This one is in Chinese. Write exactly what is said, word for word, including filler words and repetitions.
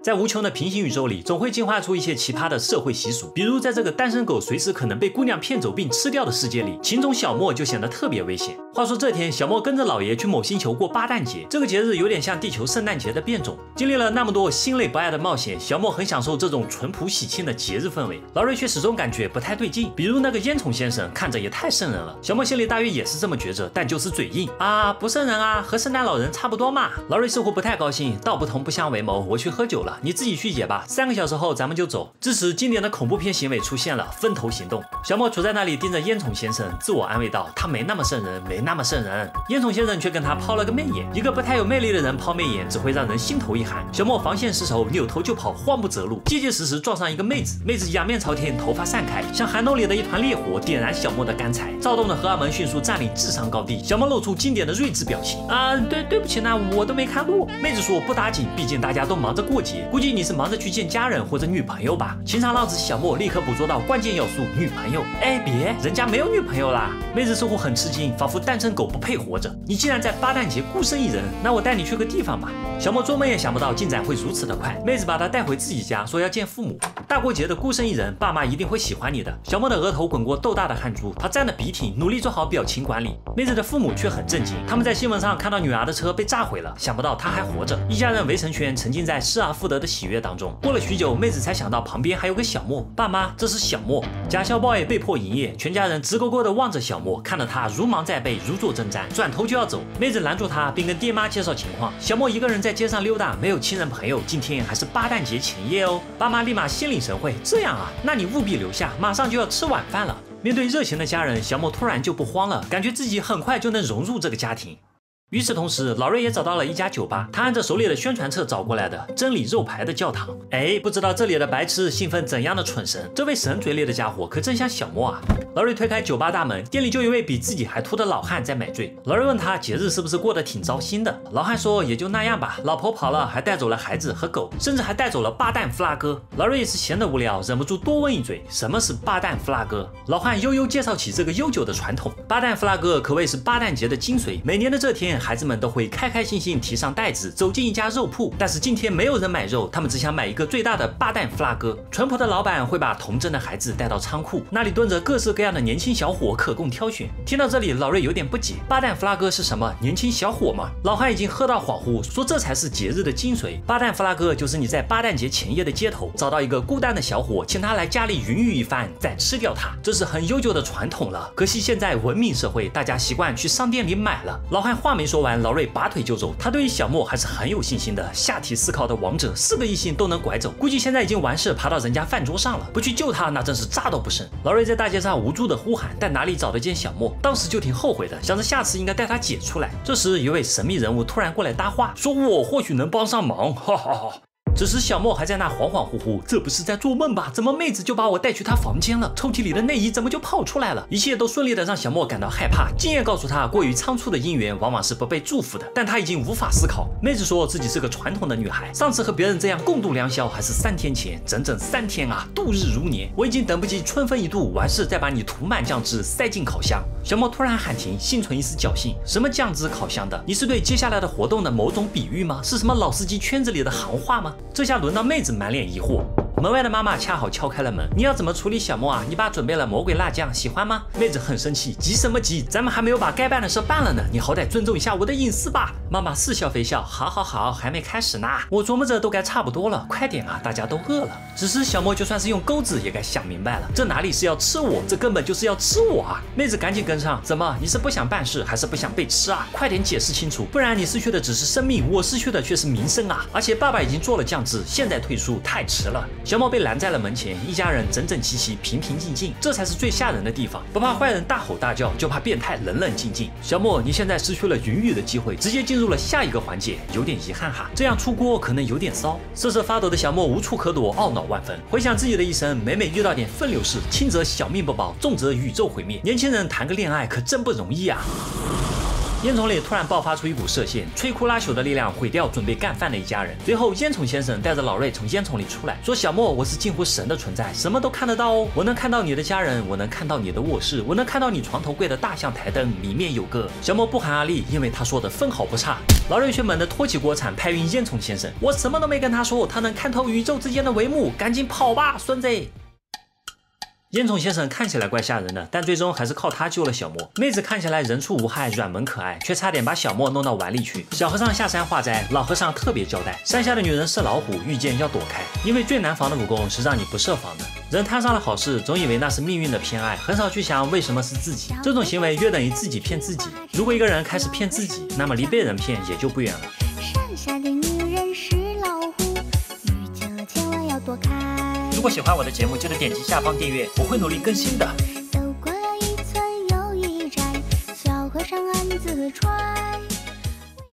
在无穷的平行宇宙里，总会进化出一些奇葩的社会习俗，比如在这个单身狗随时可能被姑娘骗走并吃掉的世界里，情种小莫就显得特别危险。话说这天，小莫跟着老爷去某星球过巴旦节，这个节日有点像地球圣诞节的变种。经历了那么多心累不爱的冒险，小莫很享受这种淳朴喜庆的节日氛围。劳瑞却始终感觉不太对劲，比如那个烟囱先生看着也太瘆人了。小莫心里大约也是这么觉着，但就是嘴硬啊，不瘆人啊，和圣诞老人差不多嘛。劳瑞似乎不太高兴，道不同不相为谋，我去喝酒了，你自己去解吧，三个小时后咱们就走。这时经典的恐怖片行为出现了，分头行动。小莫杵在那里盯着烟囱先生，自我安慰道，他没那么瘆人，没那么瘆人。烟囱先生却跟他抛了个媚眼，一个不太有魅力的人抛媚眼只会让人心头一寒。小莫防线失守，扭头就跑，慌不择路，结结实实撞上一个妹子。妹子仰面朝天，头发散开，像寒冬里的一团烈火，点燃小莫的干柴。躁动的荷尔蒙迅速占领智商高地，小莫露出经典的睿智表情啊，对对不起呢，我都没看路。妹子说不打紧，毕竟大家都忙着过节，估计你是忙着去见家人或者女朋友吧。情场浪子小莫立刻捕捉到关键要素，女朋友。哎，别，人家没有女朋友啦。妹子似乎很吃惊，仿佛单身狗不配活着。你既然在巴旦节孤身一人，那我带你去个地方吧。小莫做梦也想不到进展会如此的快，妹子把他带回自己家，说要见父母。大过节的孤身一人，爸妈一定会喜欢你的。小莫的额头滚过豆大的汗珠，他沾了鼻涕，努力做好表情管理。妹子的父母却很震惊，他们在新闻上看到女儿的车被炸毁了，想不到她还活着。一家人围成圈，沉浸在失而复得的喜悦当中。过了许久，妹子才想到旁边还有个小莫，爸妈，这是小莫。驾校 boy 被迫营业，全家人直勾勾地望着小莫，看得他如芒在背，如坐针毡，转头就要走。妹子拦住他，并跟爹妈介绍情况。小莫一个人在街上溜达，没有亲人朋友，今天还是巴旦节前夜哦。爸妈立马心领神会，这样啊，那你务必留下，马上就要吃晚饭了。面对热情的家人，小莫突然就不慌了，感觉自己很快就能融入这个家庭。与此同时，老瑞也找到了一家酒吧，他按着手里的宣传册找过来的真理肉排的教堂。哎，不知道这里的白痴兴奋怎样的蠢神，这位神嘴里的家伙可真像小莫啊。老瑞推开酒吧大门，店里就有一位比自己还秃的老汉在买醉。老瑞问他节日是不是过得挺糟心的，老汉说也就那样吧，老婆跑了，还带走了孩子和狗，甚至还带走了巴旦弗拉哥。老瑞也是闲得无聊，忍不住多问一嘴，什么是巴旦弗拉哥？老汉悠悠介绍起这个悠久的传统。巴旦弗拉哥可谓是巴旦节的精髓，每年的这天，孩子们都会开开心心提上袋子走进一家肉铺，但是今天没有人买肉，他们只想买一个最大的巴旦弗拉哥。淳朴的老板会把童真的孩子带到仓库，那里蹲着各式各样的年轻小伙可供挑选。听到这里，老瑞有点不解，巴旦弗拉哥是什么？年轻小伙吗？老汉已经喝到恍惚，说这才是节日的精髓。巴旦弗拉哥就是你在巴旦节前夜的街头找到一个孤单的小伙，请他来家里云雨一番，再吃掉他，这是很悠久的传统了。可惜现在文明社会，大家习惯去商店里买了。老汉话没说完，老瑞拔腿就走。他对于小莫还是很有信心的，下体思考的王者，四个异性都能拐走，估计现在已经完事爬到人家饭桌上了，不去救他那真是渣都不剩。老瑞在大街上无助的呼喊，但哪里找得见小莫，当时就挺后悔的，想着下次应该带他姐出来。这时一位神秘人物突然过来搭话，说我或许能帮上忙，哈哈哈。此时小莫还在那恍恍惚惚，这不是在做梦吧？怎么妹子就把我带去她房间了？抽屉里的内衣怎么就跑出来了？一切都顺利的让小莫感到害怕。经验告诉他，过于仓促的姻缘往往是不被祝福的。但他已经无法思考。妹子说自己是个传统的女孩，上次和别人这样共度良宵还是三天前，整整三天啊，度日如年。我已经等不及春分一度，完事再把你涂满酱汁，塞进烤箱。小莫突然喊停，心存一丝侥幸，什么酱汁烤箱的？你是对接下来的活动的某种比喻吗？是什么老司机圈子里的行话吗？这下轮到妹子满脸疑惑。门外的妈妈恰好敲开了门，你要怎么处理小莫啊？你爸准备了魔鬼辣酱，喜欢吗？妹子很生气，急什么急？咱们还没有把该办的事办了呢，你好歹尊重一下我的隐私吧。妈妈似笑非笑，好好好，还没开始呢。我琢磨着都该差不多了，快点啊，大家都饿了。只是小莫就算是用钩子也该想明白了，这哪里是要吃我，这根本就是要吃我啊！妹子赶紧跟上，怎么？你是不想办事，还是不想被吃啊？快点解释清楚，不然你失去的只是生命，我失去的却是名声啊！而且爸爸已经做了酱汁，现在退出太迟了。小莫被拦在了门前，一家人整整齐齐，平平静静，这才是最吓人的地方。不怕坏人大吼大叫，就怕变态冷冷静静。小莫，你现在失去了云雨的机会，直接进入了下一个环节，有点遗憾哈。这样出锅可能有点骚。瑟瑟发抖的小莫无处可躲，懊恼万分。回想自己的一生，每每遇到点分流事，轻则小命不保，重则宇宙毁灭。年轻人谈个恋爱可真不容易啊。 烟囱里突然爆发出一股射线，摧枯拉朽的力量毁掉准备干饭的一家人。随后，烟囱先生带着老瑞从烟囱里出来，说：“小莫，我是近乎神的存在，什么都看得到哦。我能看到你的家人，我能看到你的卧室，我能看到你床头柜的大象台灯里面有个……”小莫不寒而栗，因为他说的分毫不差。老瑞却猛地托起锅铲，拍晕烟囱先生：“我什么都没跟他说，他能看透宇宙之间的帷幕，赶紧跑吧，孙子！”烟囱先生看起来怪吓人的，但最终还是靠他救了小莫。妹子看起来人畜无害，软萌可爱，却差点把小莫弄到碗里去。小和尚下山化斋，老和尚特别交代：山下的女人是老虎，遇见要躲开，因为最难防的武功是让你不设防的。人摊上了好事，总以为那是命运的偏爱，很少去想为什么是自己。这种行为约等于自己骗自己。如果一个人开始骗自己，那么离被人骗也就不远了。 山下的女人是老虎，遇见了千万要躲开。 如果喜欢我的节目，记得点击下方订阅，我会努力更新的。